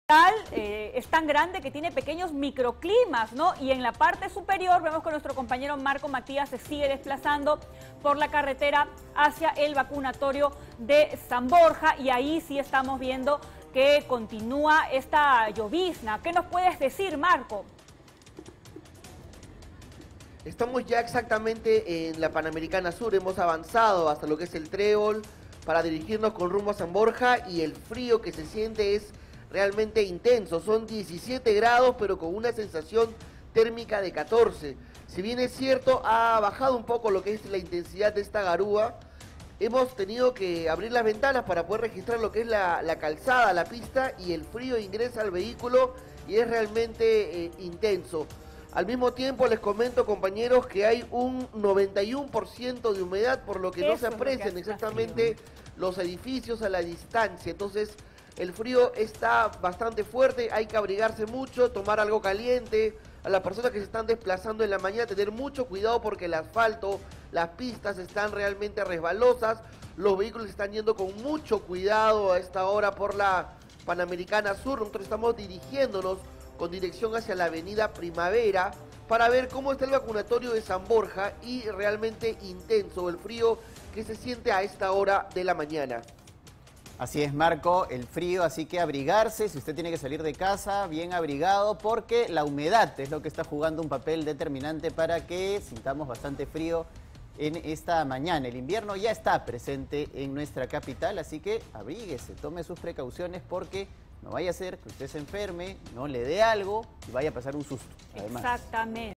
Es tan grande que tiene pequeños microclimas, ¿no? Y en la parte superior vemos que nuestro compañero Marco Matías se sigue desplazando por la carretera hacia el vacunatorio de San Borja y ahí sí estamos viendo que continúa esta llovizna. ¿Qué nos puedes decir, Marco? Estamos ya exactamente en la Panamericana Sur, hemos avanzado hasta lo que es el Trébol para dirigirnos con rumbo a San Borja y el frío que se siente es realmente intenso. Son 17 grados pero con una sensación térmica de 14. Si bien es cierto, ha bajado un poco lo que es la intensidad de esta garúa, hemos tenido que abrir las ventanas para poder registrar lo que es la calzada, la pista, y el frío ingresa al vehículo y es realmente intenso. Al mismo tiempo les comento, compañeros, que hay un 91% de humedad, por lo que no se aprecian exactamente los edificios a la distancia. Entonces el frío está bastante fuerte, hay que abrigarse mucho, tomar algo caliente. A las personas que se están desplazando en la mañana, tener mucho cuidado porque el asfalto, las pistas están realmente resbalosas. Los vehículos están yendo con mucho cuidado a esta hora por la Panamericana Sur. Nosotros estamos dirigiéndonos con dirección hacia la avenida Primavera para ver cómo está el vacunatorio de San Borja, y realmente intenso el frío que se siente a esta hora de la mañana. Así es, Marco, el frío, así que abrigarse, si usted tiene que salir de casa, bien abrigado, porque la humedad es lo que está jugando un papel determinante para que sintamos bastante frío en esta mañana. El invierno ya está presente en nuestra capital, así que abríguese, tome sus precauciones porque no vaya a ser que usted se enferme, no le dé algo y vaya a pasar un susto. Además. Exactamente.